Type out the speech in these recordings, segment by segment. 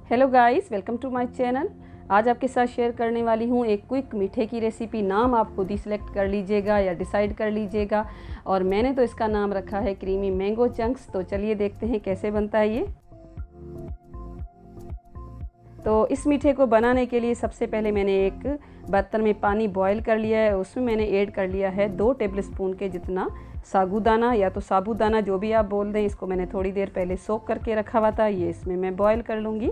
Hello guys, welcome to my channel. आज आपके साथ शेयर करने वाली हूँ एक क्विक मीठे की रेसिपी। नाम आप खुद ही सिलेक्ट कर लीजिएगा या डिसाइड कर लीजिएगा, और मैंने तो इसका नाम रखा है क्रीमी मैंगो चंक्स। तो चलिए देखते हैं कैसे बनता है ये। तो इस मीठे को बनाने के लिए सबसे पहले मैंने एक बर्तन में पानी बॉईल कर लिया है। उसमें मैंने ऐड कर लिया है 2 टेबलस्पून के जितना साबूदाना, या तो साबूदाना जो भी आप बोल दें। इसको मैंने थोड़ी देर पहले सोक करके रखा हुआ था, ये इसमें मैं बॉईल कर लूँगी।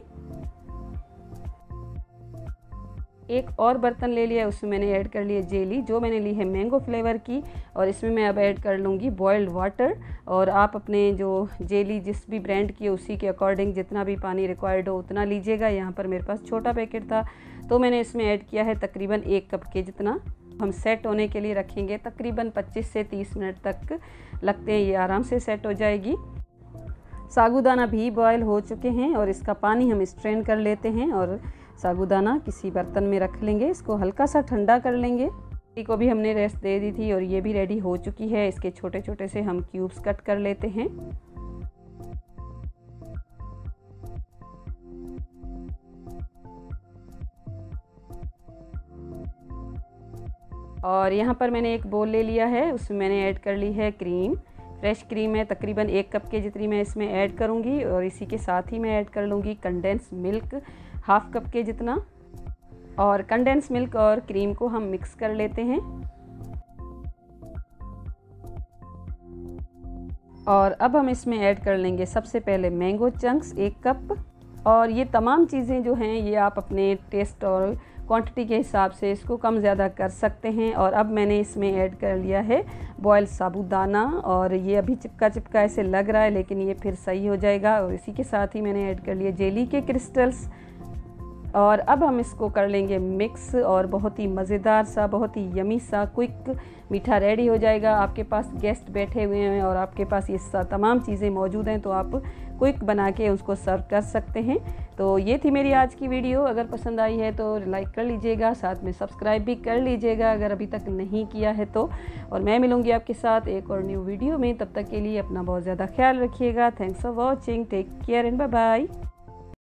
एक और बर्तन ले लिया, उसमें मैंने ऐड कर लिया जेली, जो मैंने ली है मैंगो फ्लेवर की, और इसमें मैं अब ऐड कर लूँगी बॉइल्ड वाटर। और आप अपने जो जेली जिस भी ब्रांड की है उसी के अकॉर्डिंग जितना भी पानी रिक्वायर्ड हो उतना लीजिएगा। यहाँ पर मेरे पास छोटा पैकेट था तो मैंने इसमें ऐड किया है तकरीबन 1 कप के जितना। हम सेट होने के लिए रखेंगे तकरीबन 25 से 30 मिनट तक लगते हैं, ये आराम से सेट हो जाएगी। साबूदाना भी बॉयल हो चुके हैं और इसका पानी हम स्ट्रेन कर लेते हैं और साबूदाना किसी बर्तन में रख लेंगे। इसको हल्का सा ठंडा कर लेंगे। को भी हमने रेस्ट दे दी थी और ये भी रेडी हो चुकी है। इसके छोटे छोटे से हम क्यूब्स कट कर लेते हैं। और यहाँ पर मैंने एक बोल ले लिया है, उसमें मैंने ऐड कर ली है क्रीम। फ्रेश क्रीम है, तकरीबन 1 कप के जितनी मैं इसमें ऐड करूँगी। और इसी के साथ ही मैं ऐड कर लूँगी कंडेंस मिल्क 1/2 कप के जितना। और कंडेंस मिल्क और क्रीम को हम मिक्स कर लेते हैं। और अब हम इसमें ऐड कर लेंगे सबसे पहले मैंगो चंक्स 1 कप। और ये तमाम चीज़ें जो हैं ये आप अपने टेस्ट और क्वांटिटी के हिसाब से इसको कम ज़्यादा कर सकते हैं। और अब मैंने इसमें ऐड कर लिया है बॉयल साबूदाना, और ये अभी चिपका चिपका ऐसे लग रहा है लेकिन ये फिर सही हो जाएगा। और इसी के साथ ही मैंने ऐड कर लिया जेली के क्रिस्टल्स। और अब हम इसको कर लेंगे मिक्स, और बहुत ही मज़ेदार सा, बहुत ही यमी सा क्विक मीठा रेडी हो जाएगा। आपके पास गेस्ट बैठे हुए हैं और आपके पास ये तमाम चीज़ें मौजूद हैं तो आप क्विक बना के उसको सर्व कर सकते हैं। तो ये थी मेरी आज की वीडियो। अगर पसंद आई है तो लाइक कर लीजिएगा, साथ में सब्सक्राइब भी कर लीजिएगा अगर अभी तक नहीं किया है तो। और मैं मिलूँगी आपके साथ एक और न्यू वीडियो में। तब तक के लिए अपना बहुत ज़्यादा ख्याल रखिएगा। Thanks for watching, take care and bye bye.